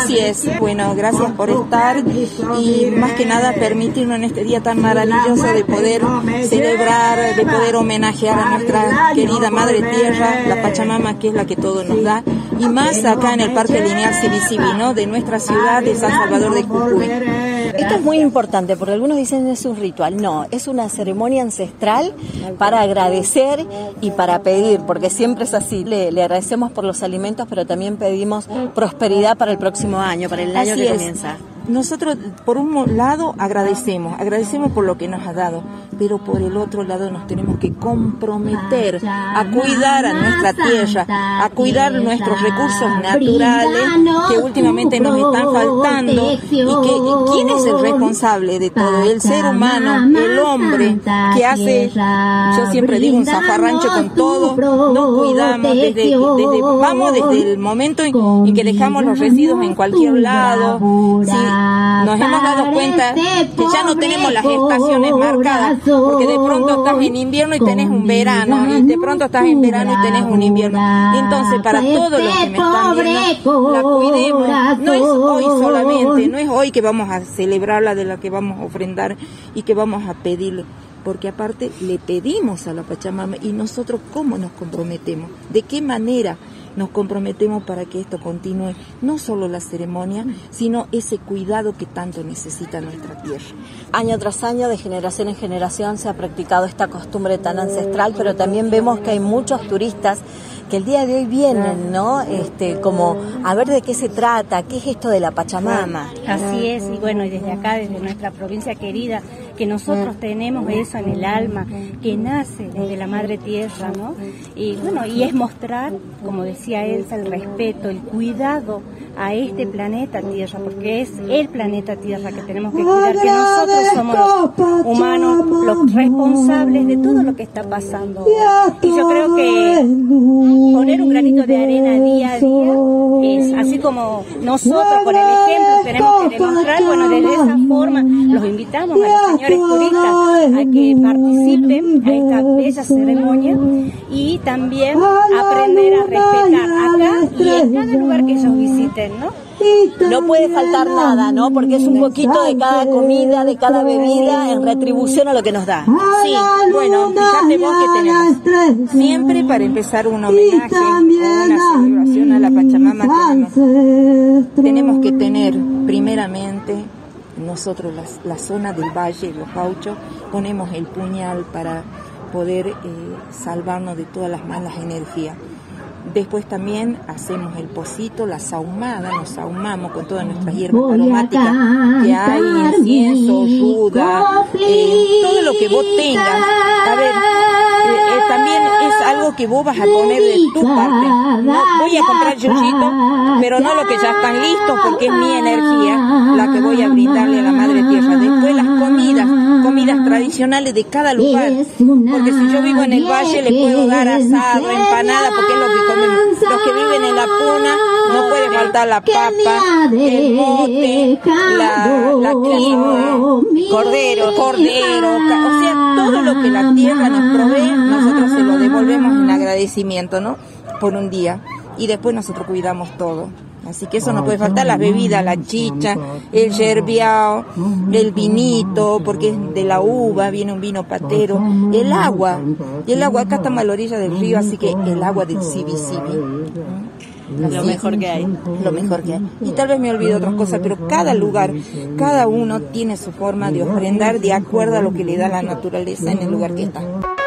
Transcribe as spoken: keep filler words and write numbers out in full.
Así es, bueno, gracias por estar y más que nada permitirnos en este día tan maravilloso de poder celebrar, de poder homenajear a nuestra querida Madre Tierra, la Pachamama, que es la que todo nos da, y más acá en el Parque Lineal Sibisibi, ¿no?, de nuestra ciudad de San Salvador de Jujuy. Esto es muy importante porque algunos dicen es un ritual, no, es una ceremonia ancestral para agradecer y para pedir, porque siempre es así, le, le agradecemos por los alimentos, pero también pedimos prosperidad para el próximo año, para el año Así que es. comienza. Nosotros, por un lado, agradecemos, agradecemos por lo que nos ha dado, pero por el otro lado nos tenemos que comprometer a cuidar a nuestra tierra, a cuidar nuestros recursos naturales que últimamente nos están faltando, y que ¿quién es el responsable de todo? El ser humano, el hombre, que hace, yo siempre digo, un zafarrancho con todo, no cuidamos, desde, desde, vamos desde el momento en, en que dejamos los residuos en cualquier lado. Si nos hemos dado cuenta que ya no tenemos las estaciones marcadas, porque de pronto estás en invierno y tenés un verano, y de pronto estás en verano y tenés un invierno. Y entonces, para todos los que me están viendo, la cuidemos. No es hoy solamente, no es hoy que vamos a celebrarla, de la que vamos a ofrendar y que vamos a pedirle, porque aparte le pedimos a la Pachamama. Y nosotros, ¿cómo nos comprometemos? ¿De qué manera nos comprometemos para que esto continúe? No solo la ceremonia, sino ese cuidado que tanto necesita nuestra tierra. Año tras año, de generación en generación, se ha practicado esta costumbre tan ancestral, pero también vemos que hay muchos turistas que el día de hoy vienen, ¿no? Este, como a ver de qué se trata, qué es esto de la Pachamama. Así es, y bueno, y desde acá, desde nuestra provincia querida, que nosotros tenemos eso en el alma, que nace desde la Madre Tierra, ¿no? Y bueno, y es mostrar, como decía Elsa, el respeto, el cuidado a este planeta Tierra, porque es el planeta Tierra que tenemos que cuidar, que nosotros somos los humanos los responsables de todo lo que está pasando. Y yo creo que poner un granito de arena día a día es así, como nosotros con el ejemplo tenemos que demostrar. Bueno, desde esa forma los invitamos a los señores turistas a que participen a esta bella ceremonia y también aprender a respetar acá y en cada lugar que ellos visiten, ¿no? No puede faltar nada, ¿no? Porque es un poquito de cada comida, de cada bebida, en retribución a lo que nos da. Sí, bueno, fíjate vos que tenemos siempre, para empezar un homenaje o una celebración a la Pachamama, tenemos, tenemos que tener primeramente nosotros la, la zona del valle, los gauchos, ponemos el puñal para poder eh, salvarnos de todas las malas energías. Después también hacemos el pocito, la sahumada, nos sahumamos con todas nuestras hierbas aromáticas que hay, incienso, ruda, eh, todo lo que vos tengas. A ver, eh, eh, también es algo que vos vas a poner de tu parte. No voy a comprar yoyito, pero no lo que ya están listos, porque es mi energía la que voy a brindarle a la Madre Tierra. Después las comidas, comidas tradicionales de cada lugar, porque si yo vivo en el valle le puedo dar asado, empanada, porque es lo que comemos. Los que viven en la puna no puede faltar la papa, el mote, la, la quinoa, cordero, cordero, o sea, todo lo que la tierra nos provee, nosotros se lo devolvemos en agradecimiento, ¿no? Por un día. Y después nosotros cuidamos todo. Así que eso no puede faltar, las bebidas, la chicha, el yerbiao, el vinito, porque es de la uva, viene un vino patero, el agua, y el agua, acá estamos a la orilla del río, así que el agua del Sibisibi. Lo mejor que hay. Lo mejor que hay. Y tal vez me olvido otras cosas, pero cada lugar, cada uno tiene su forma de ofrendar de acuerdo a lo que le da la naturaleza en el lugar que está.